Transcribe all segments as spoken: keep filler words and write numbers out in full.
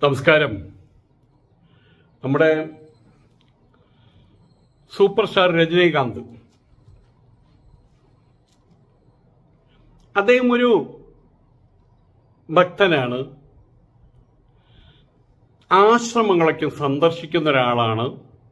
നമസ്കാരം. നമ്മുടെ super star Rajinikanth അദ്ദേഹം ഒരു ഭക്തനാണ്. ആശ്രമങ്ങളൊക്കെ സന്ദർശിക്കുന്ന ഒരാളാണ്.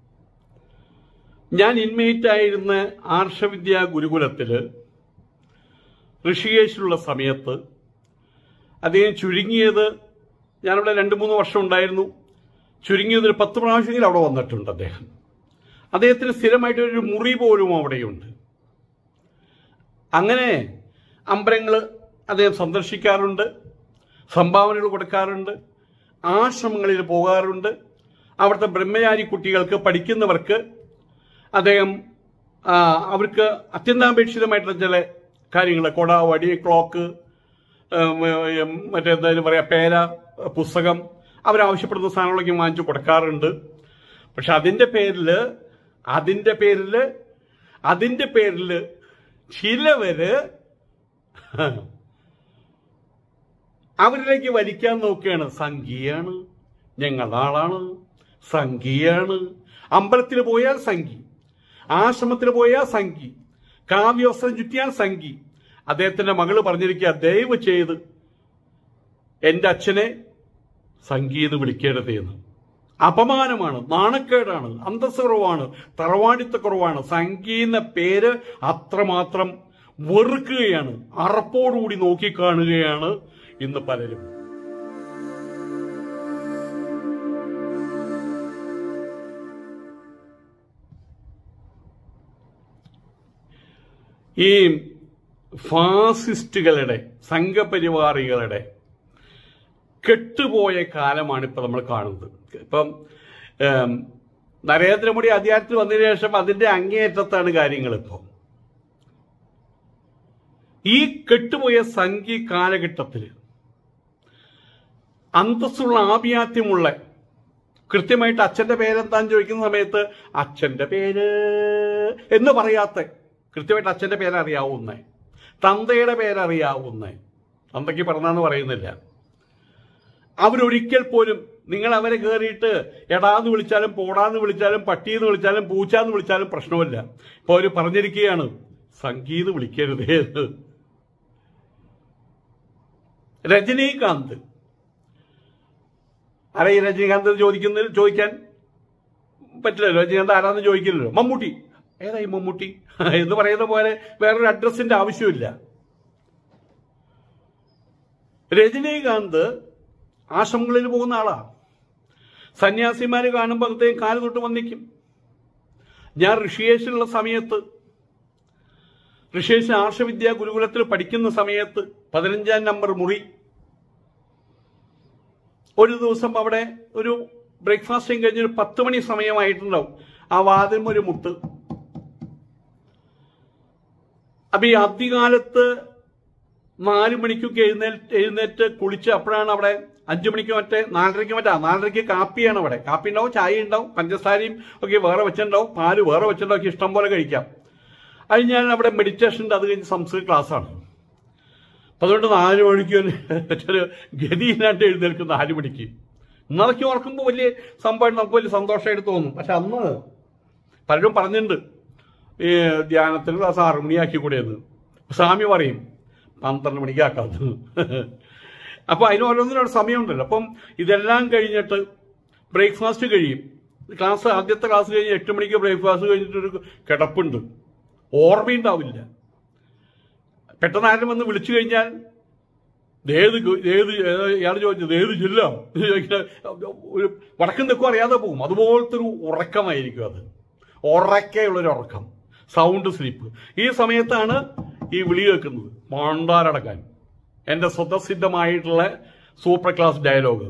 ഞാൻ ഇൻമേറ്റ് ആയിരുന്ന ആർഷവിദ്യാ ഗുരുകുലത്തിൽ ഋഷികേശിലുള്ള സമയത്ത് അദ്ദേഹം ചുരുങ്ങിയത്, ഞാനവിടെ രണ്ട് മൂന്ന് വർഷം ഉണ്ടായിരുന്നു, ചുരുങ്ങിയത് ഒരു പത്ത് പ്രാവശ്യമെങ്കിലും അവിടെ വന്നിട്ടുണ്ട് അദ്ദേഹം. അദ്ദേഹത്തിന് സ്ഥിരമായിട്ടൊരു മുറി പോലും അവിടെയുണ്ട്. അങ്ങനെ അമ്പലങ്ങൾ അദ്ദേഹം സന്ദർശിക്കാറുണ്ട്, സംഭാവനകൾ കൊടുക്കാറുണ്ട്, ആശ്രമങ്ങളിൽ പോകാറുണ്ട്. അവിടുത്തെ ബ്രഹ്മചാരി കുട്ടികൾക്ക്, പഠിക്കുന്നവർക്ക് അദ്ദേഹം അവർക്ക് അത്യന്താപേക്ഷിതമായിട്ടുള്ള ചില കാര്യങ്ങൾ, കൊട, വടി, ക്ലോക്ക്, മറ്റെന്തായാലും പറയാം, പേന, പുസ്തകം, അവരാവശ്യപ്പെടുന്ന സാധനങ്ങളൊക്കെ വാങ്ങിച്ചു കൊടുക്കാറുണ്ട്. പക്ഷെ അതിൻ്റെ പേരിൽ അതിൻ്റെ പേരിൽ അതിൻ്റെ പേരിൽ ചിലവര് അവരിലേക്ക് വലിക്കാൻ നോക്കുകയാണ്. സംഘിയാണ്, ഞങ്ങളാളാണ്, സംഘിയാണ്. അമ്പലത്തിൽ പോയാൽ സംഘി, ആശ്രമത്തിൽ പോയാൽ സംഘി, കാവ്യവസ്ത്രം ചുറ്റിയാൽ സംഘി. അദ്ദേഹത്തിന്റെ മകള് പറഞ്ഞിരിക്കുക, ദയവ് ചെയ്ത് എൻ്റെ അച്ഛനെ സംഗീത് വിളിക്കരുത് എന്ന്. അപമാനമാണ്, നാണക്കേടാണ്, അന്തസ്സ് കുറവാണ്, തറവാടിത്ത കുറവാണ്. സംഗീത പേര് അത്രമാത്രം വെറുക്കുകയാണ്, അറപ്പോടുകൂടി നോക്കിക്കാണുകയാണ് ഇന്ന് പലരും. ഈ ഫാസിസ്റ്റുകളുടെ, സംഘപരിവാറികളുടെ കെട്ടുപോയ കാലമാണ് ഇപ്പം നമ്മൾ കാണുന്നത്. ഇപ്പം നരേന്ദ്രമോദി അധികാരത്തിൽ വന്നതിന് ശേഷം അതിന്റെ അങ്ങേയറ്റത്താണ് കാര്യങ്ങൾ. ഇപ്പം ഈ കെട്ടുപോയ സംഘി കാലഘട്ടത്തിൽ അന്തസ്സുള്ള, ആഭിയാത്യമുള്ള, കൃത്യമായിട്ട് അച്ഛന്റെ പേരെന്താന്ന് ചോദിക്കുന്ന സമയത്ത് അച്ഛന്റെ പേര് എന്ന് പറയാത്ത, കൃത്യമായിട്ട് അച്ഛന്റെ പേരറിയാവുന്ന, തന്തയുടെ പേരറിയാവുന്ന, തന്തയ്ക്ക് പറഞ്ഞാന്ന് പറയുന്നില്ല, അവരൊരിക്കൽ പോലും നിങ്ങൾ അവരെ കയറിയിട്ട് എടാന്ന് വിളിച്ചാലും, പോടാന്ന് വിളിച്ചാലും, പട്ടിയെന്ന് വിളിച്ചാലും, പൂച്ചാന്ന് വിളിച്ചാലും പ്രശ്നമില്ല. ഇപ്പൊ അവര് പറഞ്ഞിരിക്കുകയാണ്, സംഗീത് വിളിക്കരുതേ എന്ന്. രജനീകാന്ത് ആരാ? ഈ രജനീകാന്ത് ചോദിക്കുന്ന ചോദിക്കാൻ പറ്റില്ലല്ലോ. രജനീകാന്ത് ആരാന്ന് ചോദിക്കില്ലല്ലോ. മമ്മൂട്ടി, ഏതായി മമ്മൂട്ടി എന്ന് പറയുന്ന പോലെ വേറൊരു അഡ്രസ്സിന്റെ ആവശ്യമില്ല. രജനീകാന്ത് ആശ്രമങ്ങളിൽ പോകുന്ന ആളാ. സന്യാസിമാര് കാണുമ്പോൾ അദ്ദേഹം കാല് തൊട്ട് വന്നിക്കും. ഞാൻ ഋഷികേശിലുള്ള സമയത്ത്, ഋഷികേശ് ആർഷവിദ്യാ ഗുരുകുലത്തിൽ പഠിക്കുന്ന സമയത്ത്, പതിനഞ്ചാം നമ്പർ മുറി, ഒരു ദിവസം അവിടെ ഒരു ബ്രേക്ക്ഫാസ്റ്റും കഴിഞ്ഞ് ഒരു പത്ത് മണി സമയമായിട്ടുണ്ടാവും. ആ വാതിലും ഒരു മുട്ട്. അപ്പൊ ഈ അധികാലത്ത് നാലു മണിക്കൊക്കെ എഴുന്നേറ്റ് എഴുന്നേറ്റ് കുളിച്ച്, അപ്പോഴാണ് അവിടെ അഞ്ചു മണിക്ക് മറ്റേ നാലരയ്ക്ക് മറ്റാ നാലരയ്ക്ക് കാപ്പിയാണ് അവിടെ. കാപ്പി ഉണ്ടാവും, ചായ ഉണ്ടാവും, പഞ്ചസാരയും ഒക്കെ വേറെ വെച്ചിട്ടുണ്ടാവും, പാല് വേറെ വെച്ചിട്ടുണ്ടാവും, ഇഷ്ടം പോലെ കഴിക്കാം. അത് ഞാൻ അവിടെ മെഡിറ്റേഷൻ ഉണ്ട്, അത് കഴിഞ്ഞ് സംസ്കൃത ക്ലാസ്സാണ്. അപ്പം അതുകൊണ്ട് നാല് മണിക്ക് മറ്റൊരു ഗതിയില്ലാണ്ട് എഴുന്നേൽക്കും നാലു മണിക്ക്. ഇന്നതൊക്കെ ഓർക്കുമ്പോൾ വലിയ സംഭവം, നമുക്ക് വലിയ സന്തോഷമായിട്ട് തോന്നും. പക്ഷെ അന്ന് പലരും പറഞ്ഞിട്ടുണ്ട് ഈ ധ്യാനത്തിന് ക്ലാസ് ആറു മണിയാക്കി കൂടെയെന്ന്. സ്വാമി പറയും പന്ത്രണ്ട് മണിക്കാക്കാത്ത. അപ്പൊ അതിന് ഓരോന്നിനൊരു സമയമുണ്ടല്ലോ. അപ്പം ഇതെല്ലാം കഴിഞ്ഞിട്ട് ബ്രേക്ക്ഫാസ്റ്റ് കഴിയും. ക്ലാസ്, ആദ്യത്തെ ക്ലാസ് കഴിഞ്ഞ് എട്ട് മണിക്ക് ബ്രേക്ക്ഫാസ്റ്റ് കഴിഞ്ഞിട്ടൊരു കിടപ്പുണ്ട്. ഓർമ്മയുണ്ടാവില്ല. പെട്ടെന്ന് ആരും വന്ന് വിളിച്ചു കഴിഞ്ഞാൽ ഏത് ഏത് ഇയാൾ ചോദിച്ചത് ഏത് ജില്ല ഒരു വടക്കും തെക്കും അറിയാതെ പോകും. അതുപോലത്തെ ഒരു ഉറക്കമായിരിക്കും അത്. ഉറക്കെയുള്ളൊരു ഉറക്കം, സൗണ്ട് സ്ലീപ്പ്. ഈ സമയത്താണ് ഈ വിളി കേൾക്കുന്നത്, മണ്ടാരടക്കാൻ. എൻ്റെ സ്വതസിദ്ധമായിട്ടുള്ള സൂപ്പർ ക്ലാസ് ഡയലോഗ്.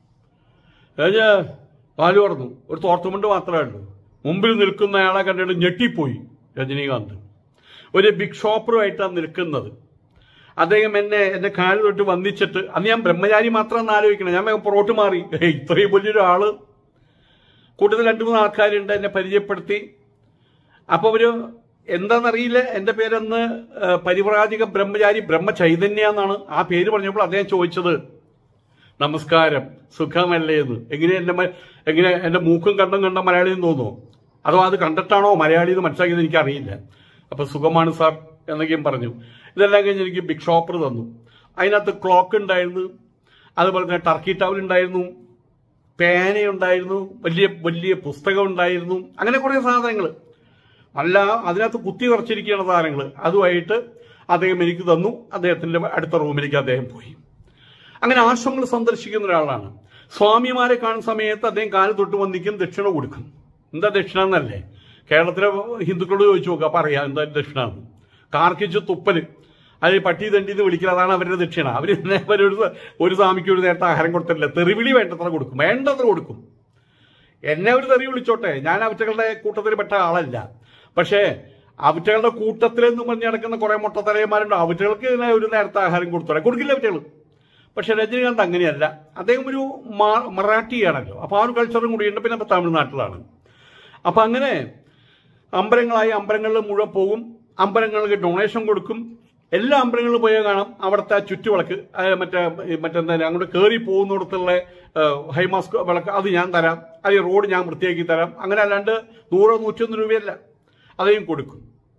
പാല് പറഞ്ഞു, ഒരു തോർത്തുമുണ്ട് മാത്രമേ ഉള്ളൂ. മുമ്പിൽ നിൽക്കുന്ന അയാളെ കണ്ടിട്ട് ഞെട്ടിപ്പോയി രജനീകാന്ത്. ഒരു ബിഗ് ഷോപ്പറുമായിട്ടാണ് നിൽക്കുന്നത്. അദ്ദേഹം എന്നെ എന്റെ കാല് തൊട്ട് വന്നിച്ചിട്ട്, അന്ന് ഞാൻ ബ്രഹ്മചാരി മാത്രമാണ് ആലോചിക്കണം. ഞാൻ പുറോട്ട് മാറി. ഇത്രയും വലിയൊരു ആള്, കൂട്ടത്തിൽ രണ്ടു മൂന്ന് ആൾക്കാരുണ്ട്, എന്നെ പരിചയപ്പെടുത്തി. അപ്പൊ അവര് എന്താണെന്നറിയില്ല, എൻ്റെ പേരെന്ന് പരിവ്രാജിക ബ്രഹ്മചാരി ബ്രഹ്മചൈതന്യ എന്നാണ്. ആ പേര് പറഞ്ഞപ്പോൾ അദ്ദേഹം ചോദിച്ചത്, നമസ്കാരം, സുഖമല്ലേ എന്ന്. എങ്ങനെ എൻ്റെ എങ്ങനെ എൻ്റെ മൂക്കും കണ്ടും കണ്ട മലയാളി എന്ന് തോന്നുമോ? അഥവാ അത് കണ്ടിട്ടാണോ മലയാളി എന്ന് മനസ്സിലാക്കിയത് എനിക്കറിയില്ല. അപ്പോൾ സുഖമാണ് സാർ എന്നൊക്കെയും പറഞ്ഞു. ഇതെല്ലാം കഴിഞ്ഞ് എനിക്ക് ബിഗ് ഷോപ്പർ തന്നു. അതിനകത്ത് ക്ലോക്ക് ഉണ്ടായിരുന്നു, അതുപോലെ തന്നെ ടർക്കി ടവൽ ഉണ്ടായിരുന്നു, പേനയുണ്ടായിരുന്നു, വലിയ വലിയ പുസ്തകം ഉണ്ടായിരുന്നു, അങ്ങനെ കുറേ സാധനങ്ങൾ, അല്ല അതിനകത്ത് കുത്തി നിറച്ചിരിക്കുന്ന സാധനങ്ങൾ. അതുമായിട്ട് അദ്ദേഹം എനിക്ക് തന്നു. അദ്ദേഹത്തിൻ്റെ അടുത്ത റൂമിലേക്ക് അദ്ദേഹം പോയി. അങ്ങനെ ആശ്രമങ്ങൾ സന്ദർശിക്കുന്ന ഒരാളാണ്. സ്വാമിമാരെ കാണുന്ന സമയത്ത് അദ്ദേഹം കാല് തൊട്ട് വന്നിക്കും, ദക്ഷിണ കൊടുക്കും. എന്താ ദക്ഷിണ എന്നല്ലേ കേരളത്തിലെ ഹിന്ദുക്കളോട് ചോദിച്ചു നോക്കുക, അപ്പം അറിയാം എന്താ ദക്ഷിണ എന്ന്. കാർക്കിച്ച് തുപ്പല്, അത് പട്ടി തണ്ടിന്ന് വിളിക്കുന്നത്, അതാണ് അവരുടെ ദക്ഷിണ. അവർ ഒരു ഒരു സ്വാമിക്ക് ഒരു നേരത്തെ ആഹാരം കൊടുത്തിട്ടില്ല. തെറിവിളി വേണ്ടത്ര കൊടുക്കും, വേണ്ടത്ര കൊടുക്കും. എന്നെ ഒരു തെറി വിളിച്ചോട്ടെ, ഞാൻ അവറ്റകളുടെ കൂട്ടത്തിൽ പെട്ട ആളല്ല. പക്ഷേ അവറ്റകളുടെ കൂട്ടത്തിലെന്ന് പറഞ്ഞ് നടക്കുന്ന കുറെ മുട്ടത്തലയന്മാരുണ്ട്. അവറ്റകൾക്ക് ഇതിനെ ഒരു നേരത്തെ ആഹാരം കൊടുത്തോടെ കൊടുക്കില്ല അവറ്റകൾ. പക്ഷെ രജനീകാന്ത് അങ്ങനെയല്ല. അദ്ദേഹം ഒരു മറാഠിയാണല്ലോ, അപ്പോൾ ആ ഒരു കൾച്ചറും കൂടിയുണ്ട്. പിന്നെ ഇപ്പോൾ തമിഴ്നാട്ടിലാണ്. അപ്പം അങ്ങനെ അമ്പലങ്ങളായി അമ്പലങ്ങളിൽ മുഴുവൻ പോകും, അമ്പലങ്ങൾക്ക് ഡൊണേഷൻ കൊടുക്കും. എല്ലാ അമ്പലങ്ങളിലും പോയാൽ കാണാം അവിടുത്തെ ചുറ്റുവിളക്ക്, മറ്റേ മറ്റെന്താ അങ്ങോട്ട് കയറി പോകുന്നിടത്തുള്ള ഹൈമാസ്ക് വിളക്ക്, അത് ഞാൻ തരാം, അത് റോഡ് ഞാൻ വൃത്തിയാക്കി തരാം. അങ്ങനെ അല്ലാണ്ട് നൂറോ നൂറ്റൊന്ന് രൂപയല്ല, അதையும் കൊടുക്കും.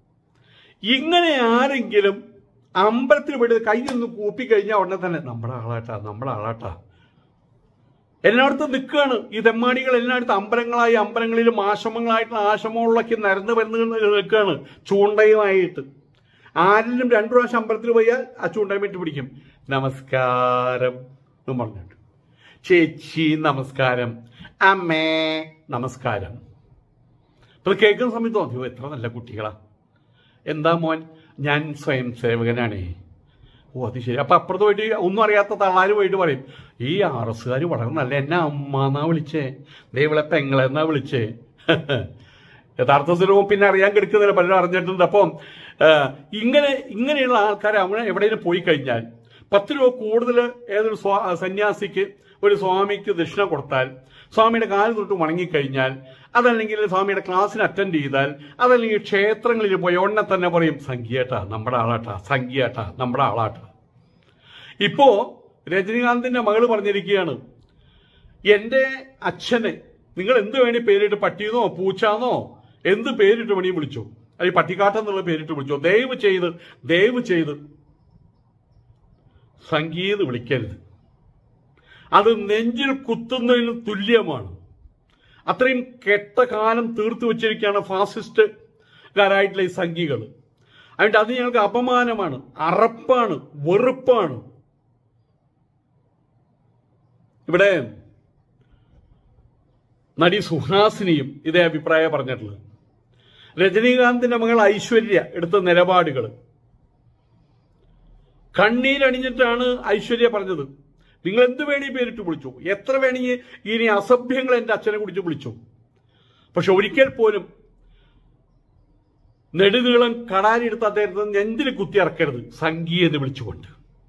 ഇങ്ങനെ ആരെങ്കിലും അമ്പലത്തിൽ പോയിട്ട് കൈ നിന്ന് കൂപ്പിക്കഴിഞ്ഞാൽ ഉടനെ തന്നെ നമ്മുടെ ആളാട്ടാ നമ്മുടെ ആളാട്ടാ എല്ലായിടത്തും നിൽക്കുകയാണ്. ഈ തെമ്മാടികൾ എല്ലായിടത്തും അമ്പലങ്ങളായി അമ്പലങ്ങളിലും ആശ്രമങ്ങളായിട്ടുള്ള ആശ്രമങ്ങളിലൊക്കെ നിരന്ന് വരുന്ന നിൽക്കുകയാണ് ചൂണ്ടയുമായിട്ട്. ആരിലും രണ്ടു പ്രാവശ്യം അമ്പലത്തിൽ പോയാൽ ആ ചൂണ്ടയുമായിട്ട് പിടിക്കും. നമസ്കാരം എന്ന് പറഞ്ഞിട്ട്, ചേച്ചി നമസ്കാരം, അമ്മേ നമസ്കാരം. അപ്പോൾ കേൾക്കുന്ന സമയത്ത് തോന്നിയോ എത്ര നല്ല കുട്ടികളാ. എന്താ മോൻ? ഞാൻ സ്വയം സേവകനാണേ. ഓ അത് ശരി. അപ്പം അപ്പുറത്ത് പോയിട്ട് ഒന്നും അറിയാത്ത തള്ളാർ പോയിട്ട് പറയും, ഈ ആർ എസ്സുകാർ വളരെ നല്ല, എന്നെ അമ്മാന്നാ വിളിച്ചേ, ദൈവളെ പെങ്ങളെന്നാ വിളിച്ചേ. യഥാർത്ഥ സ്വരൂപം പിന്നെ അറിയാൻ കിടക്കുന്നില്ല, പലരും അറിഞ്ഞിട്ടുണ്ട്. അപ്പം ഇങ്ങനെ ഇങ്ങനെയുള്ള ആൾക്കാരെ അവിടെ എവിടെയെങ്കിലും പോയി കഴിഞ്ഞാൽ പത്ത് രൂപ കൂടുതൽ ഏതൊരു സ്വാ സന്യാസിക്ക് ഒരു സ്വാമിക്ക് ദക്ഷിണ കൊടുത്താൽ, സ്വാമിയുടെ കാല് തൊട്ട് വണങ്ങിക്കഴിഞ്ഞാൽ, അതല്ലെങ്കിൽ സ്വാമിയുടെ ക്ലാസ്സിന് അറ്റൻഡ് ചെയ്താൽ, അതല്ലെങ്കിൽ ക്ഷേത്രങ്ങളിൽ പോയി ഉടനെ തന്നെ പറയും സംഖ്യേട്ടാ നമ്മുടെ ആളാട്ടാ, സംഖ്യേട്ടാ നമ്മുടെ ആളാട്ടാ. ഇപ്പോ രജനീകാന്തിന്റെ മകള് പറഞ്ഞിരിക്കുകയാണ്, എൻ്റെ അച്ഛനെ നിങ്ങൾ എന്ത് വേണി പേരിട്ട്, പട്ടിയെന്നോ പൂച്ചാന്നോ എന്ത് പേരിട്ട് വേണി വിളിച്ചോ, അത് പട്ടിക്കാട്ടെന്നുള്ള പേരിട്ട് വിളിച്ചോ, ദയവ് ചെയ്ത് ദയവ് ചെയ്ത് സംഗീത് വിളിക്കരുത്. അത് നെഞ്ചിൽ കുത്തുന്നതിന് തുല്യമാണ്. അത്രയും കെട്ട കാലം തീർത്തു വെച്ചിരിക്കുകയാണ് ഫാസിസ്റ്റുകാരായിട്ടുള്ള ഈ സംഘികൾ. അതുകൊണ്ട് അത് ഞങ്ങൾക്ക് അപമാനമാണ്, അറപ്പാണ്, വെറുപ്പാണ്. ഇവിടെ നടി സുഹാസിനിയും ഇതേ അഭിപ്രായം പറഞ്ഞിട്ടുള്ളത്. രജനീകാന്തിന്റെ മകൾ ഐശ്വര്യ എടുത്ത നിലപാടുകൾ കണ്ണീരണിഞ്ഞിട്ടാണ് ഐശ്വര്യ പറഞ്ഞത്. നിങ്ങൾ എന്ത് വേണി പേരിട്ട് വിളിച്ചു, എത്ര വേണി ഇനി അസഭ്യങ്ങൾ എൻ്റെ അച്ഛനെ കുറിച്ച് വിളിച്ചു, പക്ഷെ ഒരിക്കൽ പോലും നെടുനീളം കടാരിയെടുത്ത് അദ്ദേഹത്തിന് നെഞ്ചിൽ കുത്തി ഇറക്കരുത് സംഗീത വിളിച്ചുകൊണ്ട്.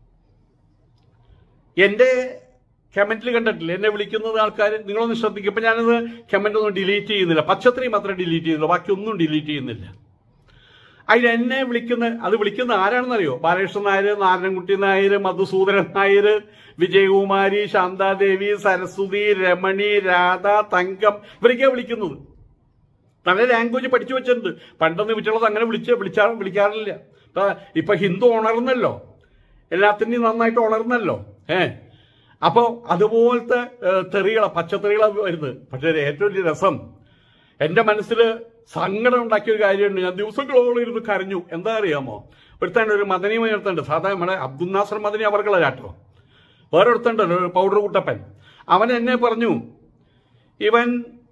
എൻ്റെ കമന്റിൽ കണ്ടിട്ടില്ല എന്നെ വിളിക്കുന്നത് ആൾക്കാർ, നിങ്ങളൊന്ന് ശ്രദ്ധിക്കും. ഇപ്പം ഞാനത് കമന്റ് ഒന്നും ഡിലീറ്റ് ചെയ്യുന്നില്ല, പച്ചത്രയും മാത്രമേ ഡിലീറ്റ് ചെയ്യുന്നുള്ളൂ, ബാക്കിയൊന്നും ഡിലീറ്റ് ചെയ്യുന്നില്ല. അതിൽ എന്നെ വിളിക്കുന്ന അത് വിളിക്കുന്ന ആരാണെന്നറിയോ? ബാലകൃഷ്ണൻ നായർ, നാരായണൻകുട്ടി നായർ, മധുസൂദനൻ നായർ, വിജയകുമാരി, ശാന്താദേവി, സരസ്വതി, രമണി, രാധ, തങ്കം, ഇവരൊക്കെയാണ് വിളിക്കുന്നത്. നല്ല ലാംഗ്വേജ് പഠിച്ചു വെച്ചിട്ടുണ്ട്. പണ്ടൊന്നും വിറ്റുള്ളത് അങ്ങനെ വിളിച്ച് വിളിച്ചാ വിളിക്കാറില്ല. ഇപ്പൊ ഹിന്ദു ഉണർന്നല്ലോ, എല്ലാത്തിനെയും നന്നായിട്ട് ഉണർന്നല്ലോ. ഏഹ് അപ്പോൾ അതുപോലത്തെ തെറികള പച്ചത്തെറികളാണ് വരുന്നത്. പക്ഷേ ഏറ്റവും വലിയ രസം, എൻ്റെ മനസ്സിൽ സങ്കടം ഉണ്ടാക്കിയൊരു കാര്യമുണ്ട്. ഞാൻ ദിവസങ്ങളോളം ഇരുന്ന് കരഞ്ഞു. എന്താ അറിയാമോ? ഒരുത്തണ്ട് ഒരു മദനി മനുണ്ട്, സാധാരണ നമ്മുടെ അബ്ദുൽ നാസർ മദനി അവർക്കുള്ള ചാട്ടോ. വേറെ ഒരുത്തണ്ട് ഒരു പൗഡർ കുട്ടപ്പൻ. അവൻ എന്നെ പറഞ്ഞു, ഇവൻ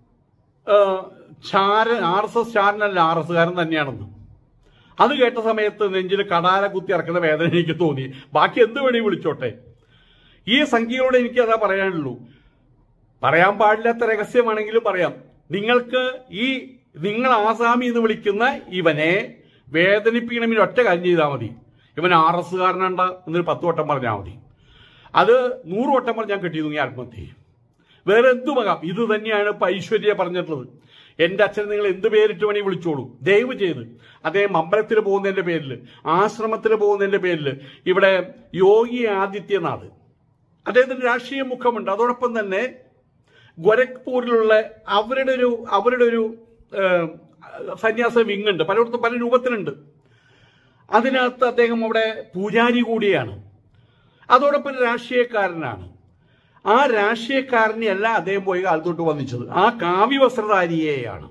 ചാരൻ, ആർ എസ് എസ് ചാരനല്ല, ആർ എസ് കാരൻ തന്നെയാണെന്ന്. അത് കേട്ട സമയത്ത് നെഞ്ചിൽ കടാല കുത്തി ഇറക്കുന്ന വേദന എനിക്ക് തോന്നി. ബാക്കി എന്ത് വേണേ വിളിച്ചോട്ടെ. ഈ സംഖ്യയോട് എനിക്ക് അതാ പറയാനുള്ളൂ. പറയാൻ പാടില്ലാത്ത രഹസ്യമാണെങ്കിലും പറയാം. നിങ്ങൾക്ക് ഈ നിങ്ങൾ ആസാമി എന്ന് വിളിക്കുന്ന ഇവനെ വേദനിപ്പിക്കണമെങ്കിൽ ഒറ്റ കാര്യം ചെയ്താൽ മതി. ഇവൻ ആർ എസ് കാരനുണ്ട എന്നൊരു പത്ത് വട്ടം പറഞ്ഞാൽ മതി. അത് നൂറ് വട്ടം പറഞ്ഞാൽ കെട്ടി തൂങ്ങി ആത്മഹത്യ ചെയ്യും. വേറെ എന്തുമാകാം. ഇത് തന്നെയാണ് ഇപ്പം ഐശ്വര്യ പറഞ്ഞിട്ടുള്ളത്. എൻ്റെ അച്ഛൻ നിങ്ങൾ എന്ത് പേരിട്ട് വേണമെങ്കിൽ വിളിച്ചോളൂ, ദയവ് ചെയ്ത്. അദ്ദേഹം അമ്പലത്തിൽ പോകുന്നതിൻ്റെ പേരിൽ, ആശ്രമത്തിൽ പോകുന്നതിൻ്റെ പേരിൽ, ഇവിടെ യോഗി ആദിത്യനാഥ് അദ്ദേഹത്തിന് രാഷ്ട്രീയ മുഖമുണ്ട്. അതോടൊപ്പം തന്നെ ഗോരഖ്പൂരിലുള്ള അവരുടെ ഒരു അവരുടെ ഒരു സന്യാസ വിങ്ങുണ്ട്, പലയിടത്തും പല രൂപത്തിലുണ്ട്. അതിനകത്ത് അദ്ദേഹം അവിടെ പൂജാരി കൂടിയാണ്. അതോടൊപ്പം രാഷ്ട്രീയക്കാരനാണ്. ആ രാഷ്ട്രീയക്കാരനെയല്ല അദ്ദേഹം പോയി കാലത്തോട്ട് വന്നിച്ചത്, ആ കാവ്യവസ്ത്രധാരിയെയാണ്.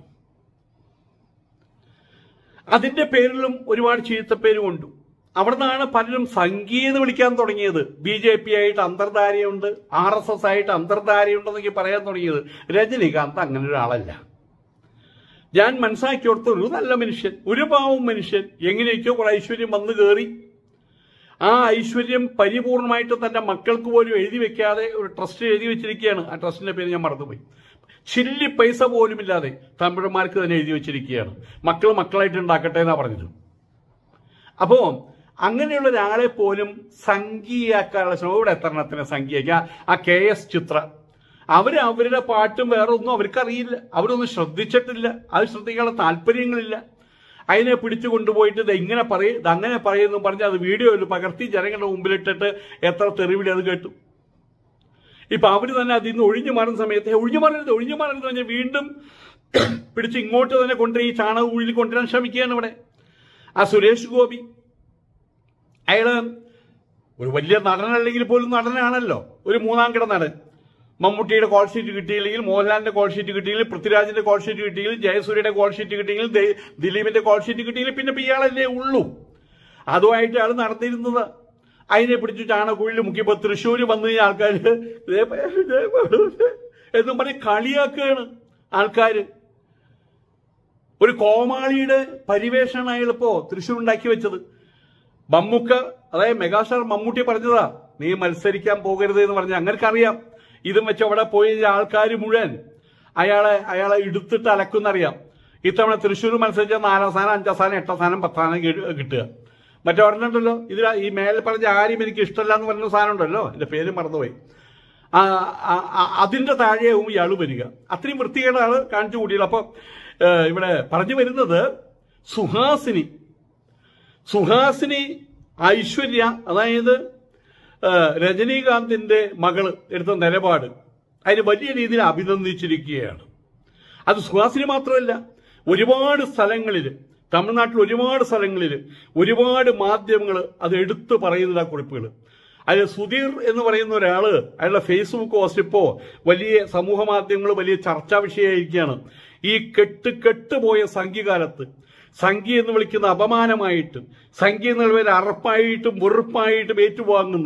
അതിന്റെ പേരിലും ഒരുപാട് ചീത്തപ്പേരും ഉണ്ട്. അവിടെ നിന്നാണ് പലരും സംഘീയ എന്ന് വിളിക്കാൻ തുടങ്ങിയത്. ബി ജെ പി ആയിട്ട് അന്തർധാരയുണ്ട്, ആർ എസ് എസ് ആയിട്ട് അന്തർധാരയുണ്ടെന്നൊക്കെ പറയാൻ തുടങ്ങിയത്. രജനീകാന്ത് അങ്ങനെ ഒരാളല്ല. ഞാൻ മനസ്സിലാക്കി കൊടുത്ത ഒരു നല്ല മനുഷ്യൻ, ഒരു പാവം മനുഷ്യൻ. എങ്ങനെയൊക്കെയോ കുറെ ഐശ്വര്യം വന്നു കയറി. ആ ഐശ്വര്യം പരിപൂർണമായിട്ട് തന്റെ മക്കൾക്ക് പോലും എഴുതി വെക്കാതെ ഒരു ട്രസ്റ്റ് എഴുതി വെച്ചിരിക്കുകയാണ്. ആ ട്രസ്റ്റിന്റെ പേര് ഞാൻ മറന്നുപോയി. ചില്ലി പൈസ പോലും ഇല്ലാതെ തമിഴന്മാർക്ക് തന്നെ എഴുതി വെച്ചിരിക്കുകയാണ്. മക്കൾ മക്കളായിട്ട് ഉണ്ടാക്കട്ടെ എന്നാ പറഞ്ഞത്. അപ്പോ അങ്ങനെയുള്ള ഒരാളെ പോലും സംഘീയാക്കാനുള്ള ശ്രമം. ഇവിടെ എത്ര എണ്ണത്തിന് സംഘീയാക്കുക? ആ കെ എസ് ചിത്ര, അവർ അവരുടെ പാട്ടും വേറെ ഒന്നും അവർക്കറിയില്ല, അവരൊന്നും ശ്രദ്ധിച്ചിട്ടില്ല, അത് ശ്രദ്ധിക്കാനുള്ള താല്പര്യങ്ങളില്ല. അതിനെ പിടിച്ചു കൊണ്ടുപോയിട്ട് ഇത് ഇങ്ങനെ പറയും, ഇത് അങ്ങനെ പറയുന്നു പറഞ്ഞ് അത് വീഡിയോയിൽ പകർത്തി ജനങ്ങളുടെ മുമ്പിലിട്ടിട്ട് എത്ര തെറിവിളി അത് കേട്ടു. ഇപ്പൊ അവര് തന്നെ അതിൽ നിന്ന് ഒഴിഞ്ഞു മാറുന്ന സമയത്ത് ഒഴിഞ്ഞു മാറരുത് ഒഴിഞ്ഞു മാറരുത് പറഞ്ഞാൽ വീണ്ടും പിടിച്ച് ഇങ്ങോട്ട് തന്നെ കൊണ്ടുപോയി ഈ ചാണക കുഴിയിൽ കൊണ്ടുവരാൻ ശ്രമിക്കുകയാണ് ഇവിടെ. ആ സുരേഷ് ഗോപി, അയാള് ഒരു വലിയ നടനല്ലെങ്കിൽ പോലും നടനാണല്ലോ, ഒരു മൂന്നാം കിട നടൻ. മമ്മൂട്ടിയുടെ കോൾ ഷീറ്റ് കിട്ടിയില്ലെങ്കിൽ, മോഹൻലാലിന്റെ കോൾ ഷീറ്റ് കിട്ടിയില്ലെങ്കിൽ, പൃഥ്വിരാജിന്റെ കോൾ ഷീറ്റ് കിട്ടിയില്ലെങ്കിൽ, ജയസൂര്യയുടെ കോൾ ഷീറ്റ് കിട്ടിയില്ലെങ്കിൽ, ദിലീപിന്റെ കോൾ ഷീറ്റ് കിട്ടിയില്ലെങ്കിൽ പിന്നെ ഇയാളല്ലേ ഉള്ളൂ. അതുമായിട്ട് ആൾ നടന്നിരുന്നത്. അതിനെ പിടിച്ച് ചാണകുഴിയിൽ മുക്കിയപ്പോ തൃശ്ശൂര് വന്നു കഴിഞ്ഞാൽ ആൾക്കാർ എന്നും പറഞ്ഞ് കളിയാക്കുകയാണ് ആൾക്കാര്. ഒരു കോമാളിയുടെ പരിവേഷമാണ് അയാളിപ്പോ തൃശ്ശൂർ ഉണ്ടാക്കി വെച്ചത്. മമ്മൂക്ക, അതായത് മെഗാസ്റ്റാർ മമ്മൂട്ടി പറഞ്ഞതാ, നീ മത്സരിക്കാൻ പോകരുത് എന്ന് പറഞ്ഞ. അങ്ങനെക്കറിയാം ഇതും വെച്ച് അവിടെ പോയി ആൾക്കാർ മുഴുവൻ അയാളെ അയാളെ എടുത്തിട്ട് അലക്കുന്നറിയാം. ഇത്തവണ തൃശ്ശൂർ മത്സരിച്ചാൽ നാലാം സ്ഥാനം, അഞ്ചാം സ്ഥാനം, എട്ടാം സ്ഥാനം, പത്താം സ്ഥാനം കിട്ടുക. മറ്റേ പറഞ്ഞിട്ടുണ്ടല്ലോ, ഇതിൽ ഈ മേലെ പറഞ്ഞ ആരും എനിക്ക് ഇഷ്ടമല്ല എന്ന് പറഞ്ഞ സാധനം ഉണ്ടല്ലോ, എന്റെ പേര് മറന്നുപോയി. അതിന്റെ താഴെയാവും ഇയാൾ വരിക. അത്രയും വൃത്തികേടാണ് കാണിച്ചു കൂട്ടിയത്. അപ്പൊ ഇവിടെ പറഞ്ഞു വരുന്നത് സുഹാസിനി സുഹാസിനി ഐശ്വര്യ, അതായത് രജനീകാന്തിന്റെ മകള് എടുത്ത നിലപാട് അതിന് വലിയ രീതിയിൽ അഭിനന്ദിച്ചിരിക്കുകയാണ്. അത് സുഹാസിനി മാത്രമല്ല, ഒരുപാട് സ്ഥലങ്ങളിൽ, തമിഴ്നാട്ടിൽ ഒരുപാട് സ്ഥലങ്ങളിൽ ഒരുപാട് മാധ്യമങ്ങൾ അത് എടുത്തു പറയുന്ന കുറിപ്പുകൾ. അതിൽ സുധീർ എന്ന് പറയുന്ന ഒരാള്, അയാളുടെ ഫേസ്ബുക്ക് പോസ്റ്റ് ഇപ്പോ വലിയ സമൂഹ മാധ്യമങ്ങൾ വലിയ ചർച്ചാ വിഷയമായിരിക്കുകയാണ്. ഈ കെട്ട് കെട്ടുപോയ സംഘകാലത്ത് സംഘി എന്ന് വിളിക്കുന്ന അപമാനമായിട്ടും സംഘി എന്നുള്ളവരെ അറപ്പായിട്ടും വെറുപ്പായിട്ടും ഏറ്റുവാങ്ങുന്ന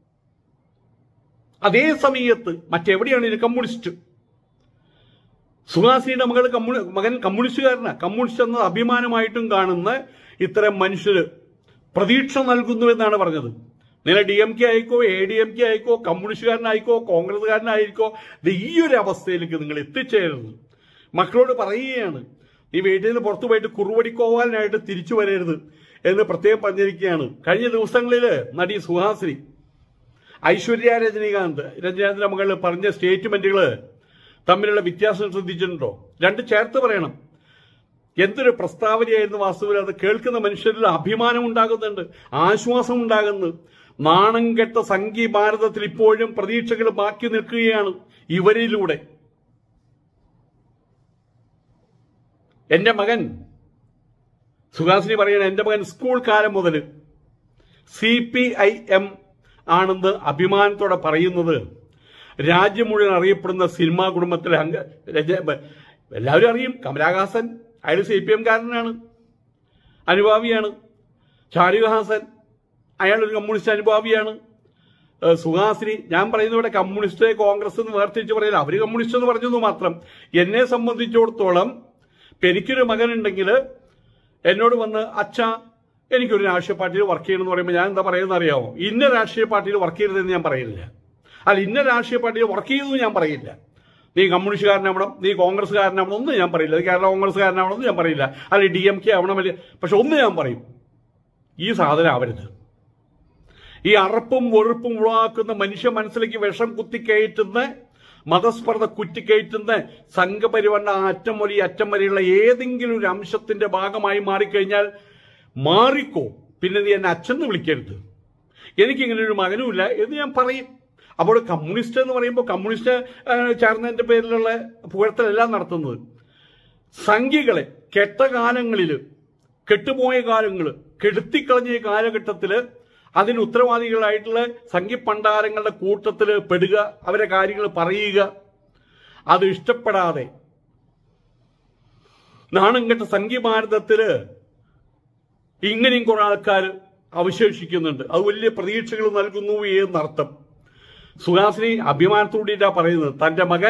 അതേ സമയത്ത് മറ്റെവിടെയാണ് ഇത് കമ്മ്യൂണിസ്റ്റ്. സുഹാസിനിയുടെ മകൾ കമ്മ്യൂണി മകൻ കമ്മ്യൂണിസ്റ്റുകാരനാ. കമ്മ്യൂണിസ്റ്റ് എന്നത് അഭിമാനമായിട്ടും കാണുന്ന ഇത്തരം മനുഷ്യര് പ്രതീക്ഷ നൽകുന്നു എന്നാണ് പറഞ്ഞത്. നിങ്ങൾ ഡി എം കെ ആയിക്കോ, എ ഡി എം കെ ആയിക്കോ, കമ്മ്യൂണിസ്റ്റുകാരനായിക്കോ, കോൺഗ്രസ്സുകാരനായിരിക്കോ, ഇത് ഈ ഒരു അവസ്ഥയിലേക്ക് നിങ്ങൾ എത്തിച്ചേരുന്നു. മക്കളോട് പറയുകയാണ്, ഈ വീട്ടിൽ നിന്ന് പുറത്തു പോയിട്ട് കുറുവടിക്കോവാനായിട്ട് തിരിച്ചു വരരുത് എന്ന് പ്രത്യേകം പറഞ്ഞിരിക്കുകയാണ്. കഴിഞ്ഞ ദിവസങ്ങളിൽ നടി സുഹാസിനി, ഐശ്വര്യ രജനീകാന്ത് രജനീകാന്തിന്റെ മകൾ പറഞ്ഞ സ്റ്റേറ്റ്മെന്റുകൾ തമ്മിലുള്ള വ്യത്യാസം ശ്രദ്ധിച്ചിട്ടുണ്ടോ? രണ്ട് ചേർത്ത് പറയണം. എന്തൊരു പ്രസ്താവനയായിരുന്നു വാസ്തവത്തിൽ. അത് കേൾക്കുന്ന മനുഷ്യരിൽ അഭിമാനം ഉണ്ടാകുന്നുണ്ട്, ആശ്വാസം ഉണ്ടാകുന്നു. നാണം കെട്ട സംഘി ഭാരതത്തിൽ ഇപ്പോഴും പ്രതീക്ഷകൾ ബാക്കി നിൽക്കുകയാണ് ഇവരിലൂടെ. എന്റെ മകൻ, സുഹാസിനി പറയണ, എന്റെ മകൻ സ്കൂൾ കാലം മുതൽ സി പി ഐ എം ആണെന്ന് അഭിമാനത്തോടെ പറയുന്നത് രാജ്യം മുഴുവൻ അറിയപ്പെടുന്ന സിനിമാ കുടുംബത്തിലെ അംഗ എല്ലാവരും അറിയും. കമലഹാസൻ അയാൾ സി പി എംകാരനാണ്, അനുഭാവിയാണ്. ഷാരൂഖ് ഹാസൻ അയാളൊരു കമ്മ്യൂണിസ്റ്റ് അനുഭാവിയാണ്. സുഹാസിനി, ഞാൻ പറയുന്ന ഇവിടെ കമ്മ്യൂണിസ്റ്റ് കോൺഗ്രസ് എന്ന് വേർതിരിച്ച് പറയില്ല, അവര് കമ്മ്യൂണിസ്റ്റ് എന്ന് പറഞ്ഞത് മാത്രം. എന്നെ സംബന്ധിച്ചിടത്തോളം എനിക്കൊരു മകനുണ്ടെങ്കിൽ എന്നോട് വന്ന് അച്ഛ എനിക്കൊരു രാഷ്ട്രീയ പാർട്ടിയിൽ വർക്ക് ചെയ്യണമെന്ന് പറയുമ്പോൾ ഞാൻ എന്താ പറയുന്നത് അറിയാമോ? ഇന്ന രാഷ്ട്രീയ പാർട്ടിയിൽ വർക്ക് ചെയ്യരുതെന്ന് ഞാൻ പറയില്ല. അല്ല, ഇന്ന രാഷ്ട്രീയ പാർട്ടിയിൽ വർക്ക് ചെയ്തെന്ന് ഞാൻ പറയില്ല. നീ കമ്മ്യൂണിസ്റ്റുകാരനാവണം, നീ കോൺഗ്രസ്സുകാരനാവണം ഒന്നും ഞാൻ പറയില്ല. കേരള കോൺഗ്രസ്സുകാരനാവണമെന്ന് ഞാൻ പറയില്ല. അല്ല ഡി എം കെ ആവണം. പക്ഷെ ഒന്ന് ഞാൻ പറയും, ഈ സാധനം ആവരുത്. ഈ അറപ്പും വെറുപ്പും ഉളവാക്കുന്ന മനുഷ്യ മനസ്സിലേക്ക് വിഷം കുത്തിക്കയറ്റുന്ന, മതസ്പർദ്ധ കുറ്റിക്കയറ്റുന്ന സംഘപരിവാറിന്റെ അറ്റം മുതൽ ഈ അറ്റം വരെയുള്ള ഏതെങ്കിലും ഒരു അംശത്തിന്റെ ഭാഗമായി മാറിക്കഴിഞ്ഞാൽ മാറിക്കോ, പിന്നെ നീ എന്നെ അച്ഛന്ന് വിളിക്കരുത്, എനിക്കിങ്ങനെ ഒരു മകനുമില്ല എന്ന് ഞാൻ പറയും. അപ്പോൾ കമ്മ്യൂണിസ്റ്റ് എന്ന് പറയുമ്പോൾ കമ്മ്യൂണിസ്റ്റ് ചേർന്നതിന്റെ പേരിലുള്ള പുകഴ്ത്തലെല്ലാം നടത്തുന്നത് സംഘികളെ കെട്ട കാലങ്ങളിൽ, കെട്ടുപോയ കാലങ്ങൾ, കെടുത്തിക്കളഞ്ഞ കാലഘട്ടത്തിൽ അതിന് ഉത്തരവാദികളായിട്ടുള്ള സംഘിപ്പണ്ടാരങ്ങളുടെ കൂട്ടത്തിൽ പെടുക, അവരെ കാര്യങ്ങൾ പറയുക, അത് ഇഷ്ടപ്പെടാതെ നാണം കെട്ട സംഘിഭാരതത്തില് ഇങ്ങനെയും കുറെ ആൾക്കാർ അവശേഷിക്കുന്നുണ്ട്. അത് വലിയ പ്രതീക്ഷകൾ നൽകുന്നു എന്നർത്ഥം. സുഹാസിനി അഭിമാനത്തോടെയാ പറയുന്നത് തന്റെ മകൻ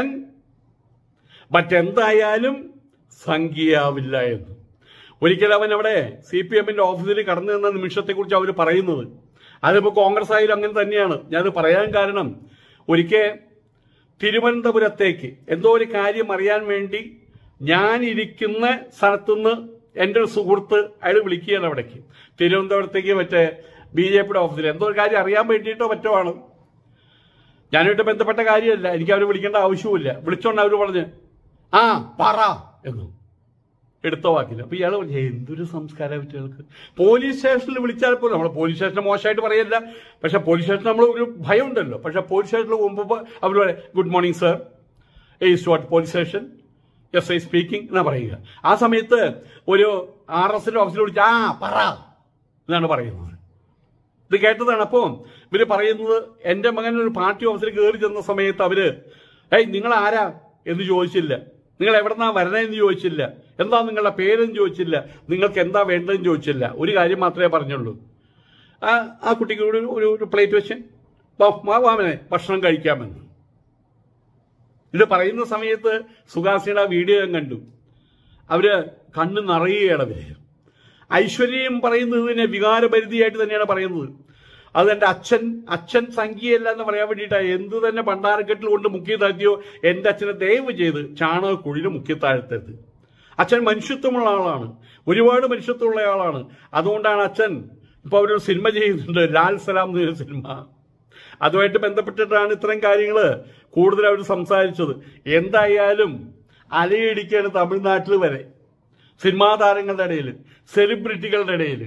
മറ്റെന്തായാലും സംഘിയാവില്ല എന്ന്. ഒരിക്കൽ അവൻ അവിടെ സി പി എമ്മിന്റെ ഓഫീസിൽ കടന്നു നിന്ന നിമിഷത്തെക്കുറിച്ച് അവർ പറയുന്നത്, അതിപ്പോ കോൺഗ്രസ് ആയാലും അങ്ങനെ തന്നെയാണ്. ഞാനത് പറയാൻ കാരണം, ഒരിക്കൽ തിരുവനന്തപുരത്തേക്ക് എന്തോ ഒരു കാര്യം അറിയാൻ വേണ്ടി ഞാൻ ഇരിക്കുന്ന സ്ഥലത്തുനിന്ന് എൻ്റെ ഒരു സുഹൃത്ത് അയാൾ വിളിക്കുകയാണ് അവിടേക്ക്, തിരുവനന്തപുരത്തേക്ക് മറ്റേ ബി ജെ പിയുടെ ഓഫീസിൽ എന്തോ ഒരു കാര്യം അറിയാൻ വേണ്ടിയിട്ടോ മറ്റോ ആണ്. ഞാനായിട്ട് ബന്ധപ്പെട്ട കാര്യമല്ല, എനിക്ക് അവർ വിളിക്കേണ്ട ആവശ്യവുമില്ല. വിളിച്ചോണ്ട് അവർ പറഞ്ഞ് ആ പറ എന്ന് എടുത്ത വാക്കില്ല. അപ്പൊ ഇയാൾ പറഞ്ഞു എന്തൊരു സംസ്കാരം കുട്ടികൾക്ക്. പോലീസ് സ്റ്റേഷനിൽ വിളിച്ചാൽ പോലും, നമ്മൾ പോലീസ് സ്റ്റേഷനെ മോശമായിട്ട് പറയല്ല, പക്ഷെ പോലീസ് സ്റ്റേഷനിൽ നമ്മൾ ഒരു ഭയം ഉണ്ടല്ലോ. പക്ഷെ പോലീസ് സ്റ്റേഷനിൽ പോകുമ്പോൾ അവർ പറയും good morning sir, is what police station, S I speaking എന്നാ പറയുക. ആ സമയത്ത് ഒരു ആർ എസിന്റെ ഓഫീസിൽ വിളിച്ച് ആ പറ എന്നാണ് പറയുന്നത്. ഇത് കേട്ടതാണ്. അപ്പോൾ ഇവര് പറയുന്നത് എന്റെ മകൻ ഒരു പാർട്ടി ഓഫീസിൽ കയറി ചെന്ന സമയത്ത് അവര് ഏയ് നിങ്ങൾ ആരാ എന്ന് ചോദിച്ചില്ല, നിങ്ങൾ എവിടെന്നാ വരണതെന്ന് ചോദിച്ചില്ല, എന്താ നിങ്ങളുടെ പേരെന്ന് ചോദിച്ചില്ല, നിങ്ങൾക്ക് എന്താ വേണ്ടതെന്ന് ചോദിച്ചില്ല. ഒരു കാര്യം മാത്രമേ പറഞ്ഞുള്ളൂ, ആ ആ കുട്ടിക്ക് ഒരു ഒരു പ്ലേറ്റ് വെച്ച് മാവാമനെ ഭക്ഷണം കഴിക്കാമെന്ന്. ഇത് പറയുന്ന സമയത്ത് സുഹാസിനിയുടെ വീഡിയോ ഞാൻ കണ്ടു. അവര് കണ്ണ് നിറയുകയാണ് അവര്. ഐശ്വര്യം പറയുന്നതിനെ വികാരപരിധിയായിട്ട് തന്നെയാണ് പറയുന്നത്. അത് എൻ്റെ അച്ഛൻ അച്ഛൻ സംഖ്യയല്ല എന്ന് പറയാൻ വേണ്ടിയിട്ടാണ്. എന്ത് തന്നെ പണ്ടാരക്കെട്ടിൽ കൊണ്ട് മുക്കി താഴ്ത്തിയോ എൻ്റെ അച്ഛനെ ദയവ് ചെയ്ത് ചാണകക്കുഴിയിൽ മുക്കി താഴ്ത്തരുത്. അച്ഛൻ മനുഷ്യത്വമുള്ള ആളാണ്, ഒരുപാട് മനുഷ്യത്വമുള്ള ആളാണ്. അതുകൊണ്ടാണ് അച്ഛൻ ഇപ്പൊ അവരൊരു സിനിമ ചെയ്യുന്നുണ്ട്, ലാൽ സലാം എന്നൊരു സിനിമ. അതുമായിട്ട് ബന്ധപ്പെട്ടിട്ടാണ് ഇത്തരം കാര്യങ്ങൾ കൂടുതൽ അവർ സംസാരിച്ചത്. എന്തായാലും അലയടിക്കാണ് തമിഴ്നാട്ടിൽ വരെ സിനിമാ താരങ്ങളുടെ ഇടയിൽ, സെലിബ്രിറ്റികളുടെ ഇടയിൽ.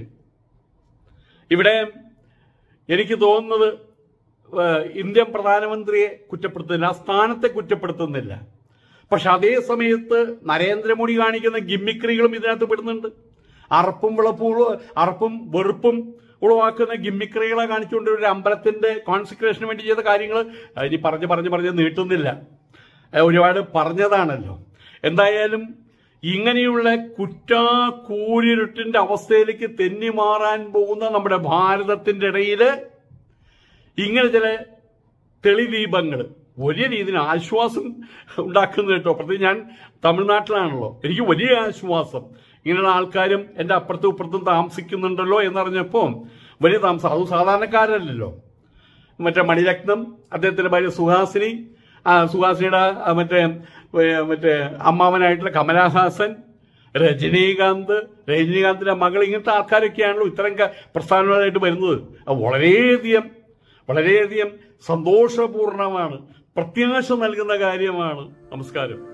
ഇവിടെ എനിക്ക് തോന്നുന്നത് ഇന്ത്യൻ പ്രധാനമന്ത്രിയെ കുറ്റപ്പെടുത്തുന്നില്ല, ആ സ്ഥാനത്തെ കുറ്റപ്പെടുത്തുന്നില്ല. പക്ഷെ അതേ സമയത്ത് നരേന്ദ്രമോദി കാണിക്കുന്ന ഗിമ്മിക്രികളും ഇതിനകത്ത് പെടുന്നുണ്ട്. അറപ്പും വിളപ്പും അറപ്പും വെറുപ്പും ഉളവാക്കുന്ന ഗിമ്മിക്രികളെ കാണിച്ചുകൊണ്ട് ഒരു അമ്പലത്തിന്റെ കോൺസിക്രേഷന് വേണ്ടി ചെയ്ത കാര്യങ്ങൾ ഇനി പറഞ്ഞ് പറഞ്ഞ് പറഞ്ഞ് നീട്ടുന്നില്ല, ഒരുപാട് പറഞ്ഞതാണല്ലോ. എന്തായാലും ഇങ്ങനെയുള്ള കുറ്റാക്കൂരിരുട്ടിന്റെ അവസ്ഥയിലേക്ക് തെന്നി മാറാൻ പോകുന്ന നമ്മുടെ ഭാരതത്തിന്റെ ഇടയിൽ ഇങ്ങനെ ചില തെളിദീപങ്ങൾ വലിയ രീതിയിൽ ആശ്വാസം ഉണ്ടാക്കുന്നത് കേട്ടോ. പ്രത്യേകിച്ച് ഞാൻ തമിഴ്നാട്ടിലാണല്ലോ, എനിക്ക് വലിയ ആശ്വാസം. ഇങ്ങനെയുള്ള ആൾക്കാരും എൻ്റെ അപ്പുറത്തും ഇപ്പുറത്തും താമസിക്കുന്നുണ്ടല്ലോ എന്നറിഞ്ഞപ്പോൾ വലിയ താമസം. അത് സാധാരണക്കാരല്ലല്ലോ. മറ്റേ മണിരത്നം, അദ്ദേഹത്തിന്റെ ഭാര്യ സുഹാസിനി, സുഹാസിനിയുടെ മറ്റേ മറ്റേ അമ്മാവനായിട്ടുള്ള കമലഹാസൻ, രജനീകാന്ത്, രജനീകാന്തിന്റെ മകൾ, ഇങ്ങനത്തെ ആൾക്കാരൊക്കെയാണല്ലോ ഇത്തരം പ്രസ്ഥാനങ്ങളായിട്ട് വരുന്നത്. വളരെയധികം വളരെയധികം സന്തോഷപൂർണമാണ്, പ്രത്യാശ നൽകുന്ന കാര്യമാണ്. നമസ്കാരം.